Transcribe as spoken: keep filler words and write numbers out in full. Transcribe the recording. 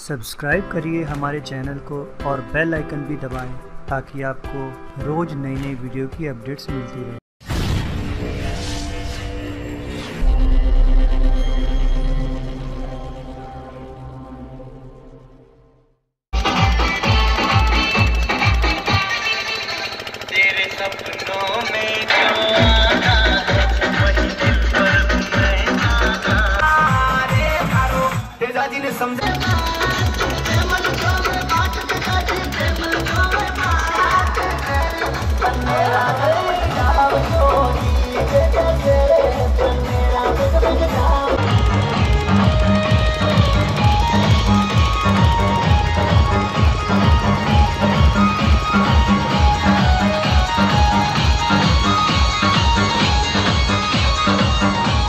Subscribe करिए हमारे channel को और बेल आइकन भी दबाएं ताकि आपको रोज़ नई नई वीडियो की अपडेट्स मिलती रहे। तेरे सपनों में जो आना वही दिल पर मैं आना रे मारो तेरा दिल समझे मेरा